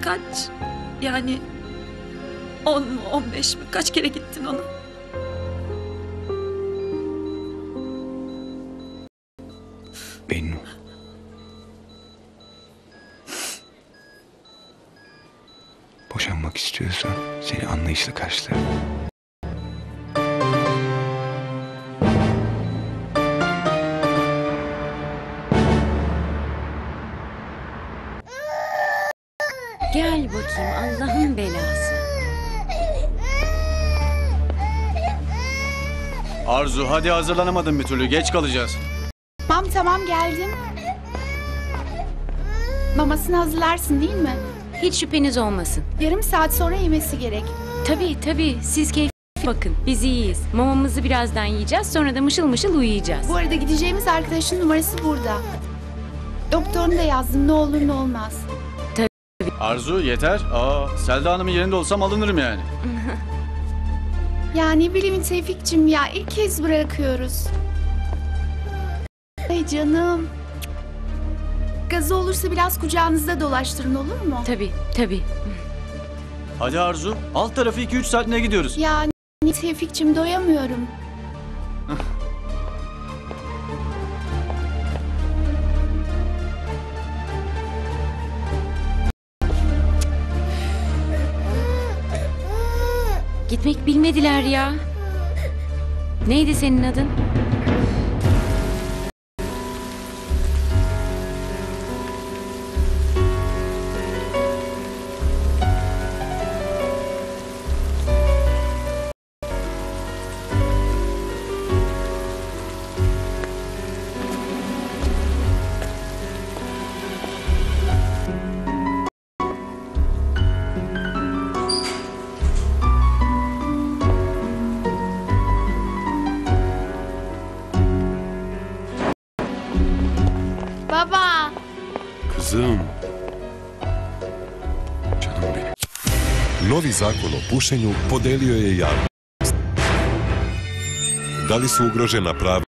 kaç? Yani 10 mu 15 mi? Kaç kere gittin ona? Bennu. Boşanmak istiyorsan seni anlayışla karşılarım. Gel bakayım Allah'ın belası. Arzu hadi, hazırlanamadın bir türlü, geç kalacağız. Tamam geldim. Mamasını hazırlarsın değil mi? Hiç şüpheniz olmasın. Yarım saat sonra yemesi gerek. Tabii siz keyif bakın. Biz iyiyiz. Mamamızı birazdan yiyeceğiz, sonra da mışıl mışıl uyuyacağız. Bu arada gideceğimiz arkadaşın numarası burada. Doktorunu da yazdım, ne olur ne olmaz. Arzu yeter. Selda Hanım'ın yerinde olsam alınırım yani. Ya ne bileyim Tevfik'cim ya, ilk kez bırakıyoruz. Ay canım. Gazı olursa biraz kucağınızda dolaştırın, olur mu? Tabii. Hadi Arzu, alt tarafı 2-3 saatine gidiyoruz. Ya Tevfik'cim doyamıyorum. Gitmek bilmediler ya. Neydi senin adın? Baba. Kızım. Canım benim. Novi zakon o pušenju podelio je javnost. Da li su ugrožena prava